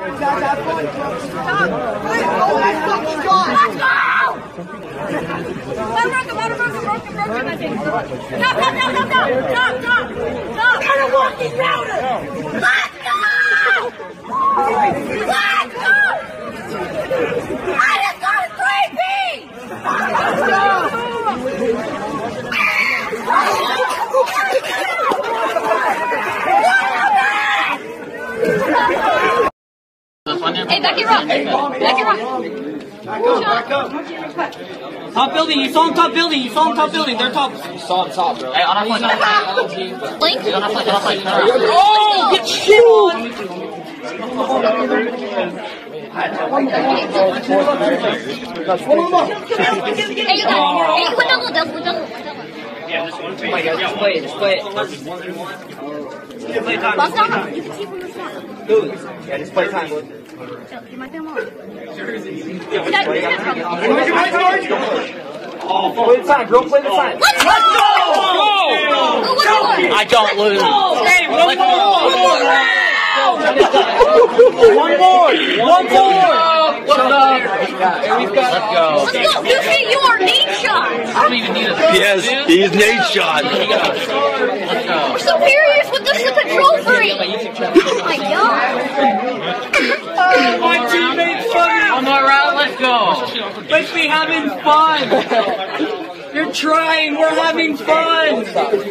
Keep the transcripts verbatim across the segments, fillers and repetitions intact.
Hey, back it up! Back it up! Top building, you saw him top building, you saw him top building, they're top. You saw him top, bro. Hey, on our flank, on our flank. Blink? On our flank, on our flank. Oh, get shit on! Hey, you got it. Hey, win double, double, double. Yeah, just one. Oh my god, just play it, just play it. Play time. Lost down? You can see from the front. Dude, yeah, just play time, boy. You might be on. Oh, play the time, girl, play the time. Let's go! Let's go! I don't lose. Hey, one more! One more! One more! What's up? Let's go. Let's go! You see, you are Nate shot! I don't even need a Yes, he's Nate shot. Let's go. We're superiors with this control free! Oh my god! My teammates funny! On the route, let's go! Let's be having fun! You're trying, we're having fun!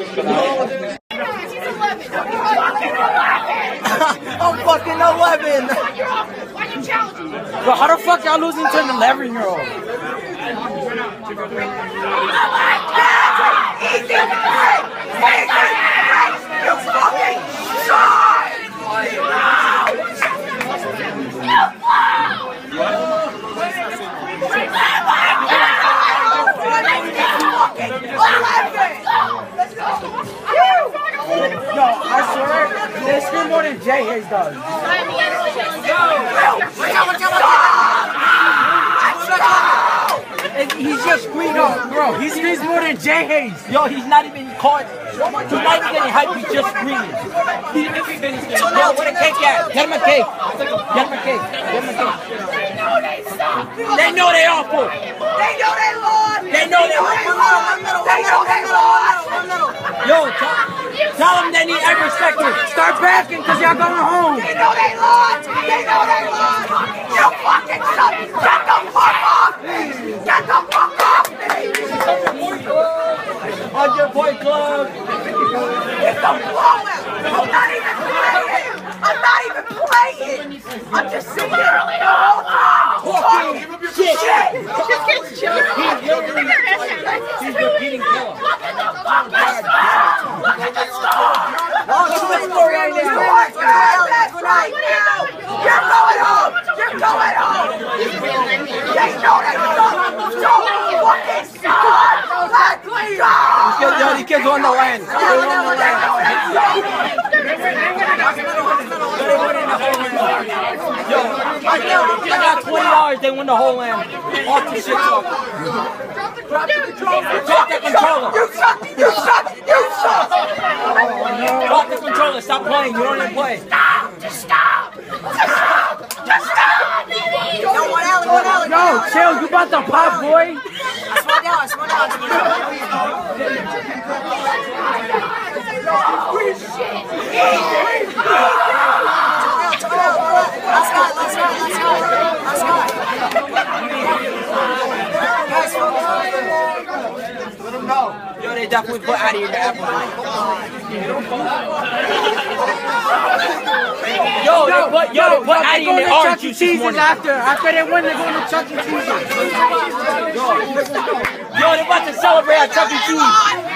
I'm fucking eleven! Bro, how the fuck y'all losing to an eleven year old? You fucking shot! Yo, I swear, they scream more than Jay Hayes does. And he's just screaming, no, bro. He screams more than Jay Hayes. Yo, he's not even caught. He's not even getting hyped. He's just screaming. He, yo, what a cake at? Get him a cake. Get him a cake. Get him a cake. They know they awful. They know they lost. They know they lost. They know they lost. Yo, tell, tell them they need every sector. Start backing because y'all going home. They know they lost. They know they lost. You fucking shut. Get the fuck off me. Get the fuck off me. Hundred point club. Get the blowout. I'm not even playing. I'm not even playing. I'm just sitting there the whole time. Talking shit. Just get chill. He's repeating killer. Look at the fucking score! Look at the score! Oh, it's the story right now. That's right now. You're going home. You're going home. They know that you're so fucking score. Let's go. Yo, these kids on the land. They're on the land. Yo, I got twenty dollars. They win the whole land. Off the shit talk. Drop the controller. Drop the controller. You suck. You suck. You suck. Drop the controller. Stop playing. You don't even play. Stop! Just stop! Just stop! Just stop, baby! Yo, one alley, one alley. Yo, chill. You about to pop, boy? Slow down. Slow down. Let's go. Let's go. Let's go. Let's go. Guys, let them know. Yo, they definitely put out of here the apple. Yo, they put, yo, they put out of here the orange juice this morning. After, after they win, they're going to Chuck E. Cheese. Yo, yo, they're about to celebrate at Chuck E. Cheese.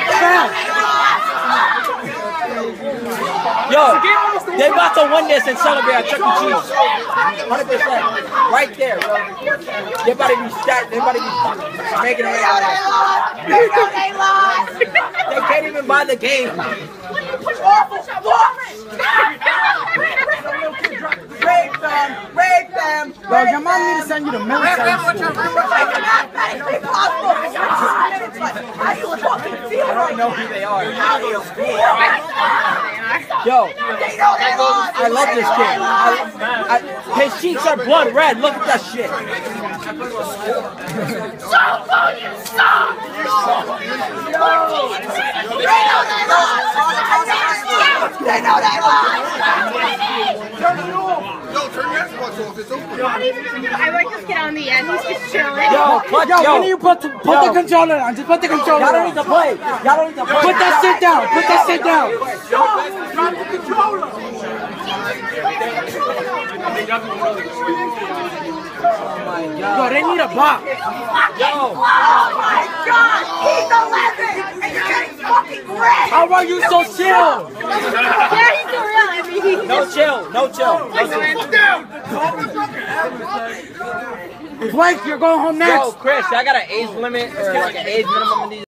Yo, they about to win this and celebrate at Chuck E. Cheese. one hundred percent. Right there, bro. They about to be stacked. They about to be making it out of it. They know they lost. They can't even buy the game. Rape them. Rape them. Bro, your mom need to send you the military. How do you fucking feel? I don't know who they are. How do you feel? Yo, I love this kid. I, I, his cheeks are blood red. Look at that shit. Stop, phone, you suck! They know they lost! They know they lost! Turn it off! Yo, turn your Xbox off. It's over. I like this kid on the end. He's just chilling. Yo, put, yo, Yo, when you put, the, put yo. the controller on, just put the controller Y'all don't on. need to play. Y'all don't need to play. Put that shit down. Put that shit down. Drop the controller! Yo, they need a box. Yo. Oh my god! He's eleven! And you're getting fucking red! How are you so chill? Yeah, he's so real. I mean, No chill. No chill. Fuck down! Blake, you're going home Yo, next. Chris, I got an age limit or like an age minimum in these.